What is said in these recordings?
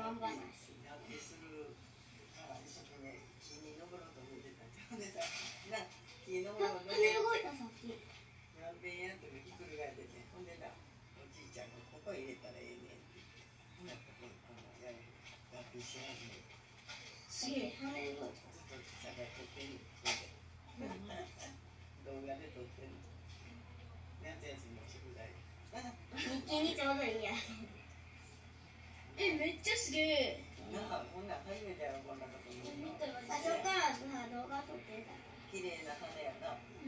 まん話。 脱皮するから一生懸命木に登ろうと思ってたんちゃうでさ、な木登ろうと。 羽動いたさっき。 何遍やってもひっくり返ってて、ほんでな、おじいちゃんがここ入れたらええねんって言って、ほんならここやる脱皮し始めて。 すげえ羽動いた。 ずっと下が撮ってる。動画で撮ってる。夏休みの宿題。 日記にちょうどいいや。めっちゃすげえ。 なあ、こんなん初めてやろ、こんなこと見るの。 あそこからさ、動画撮ってた。 綺麗な羽やな。 うん。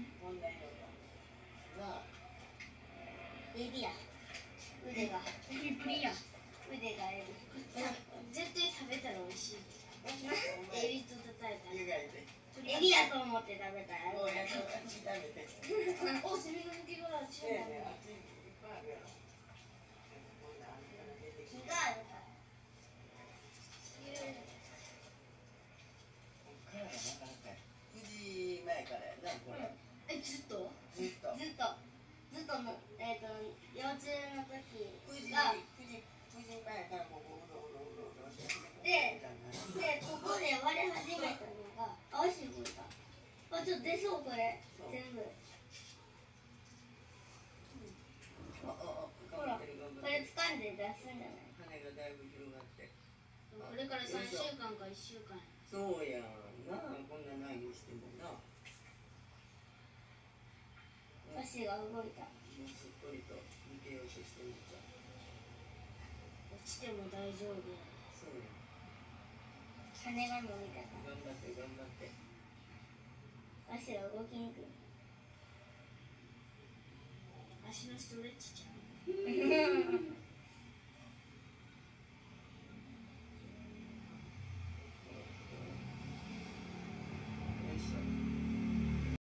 こんな色だ。なあ。 エビや。腕が。エビプリや。腕がエビ。絶対食べたら美味しい。エビと叩いたら。 湯がいて。 エビやと思って食べたら。 もうやめて。 お、セミの抜け殻違う。 ねえねえ、あっちにいっぱいあるやろ。こんなあんたら出てきて。 木があるから。 こっからがなかなかや。9時前からやな、これ。 ずっとずっと。 の、幼稚園の時 9時が。 前からもううろうろして。 で、ここで割れ始めたのが、足動いた。あ、ちょっと出そう、これ。全部。ほら、これ掴んで出すんじゃない？ 羽がだいぶ広がって。 これから3週間か1週間。 そうやんな、こんなないにしてもな。 足が動いた。 もうすっぽりと抜けようとしてるじゃん。 落ちても大丈夫。 そうやん。 羽が伸びたか頑張って頑張って。 ら。足が動きにくい。足のストレッチちゃう。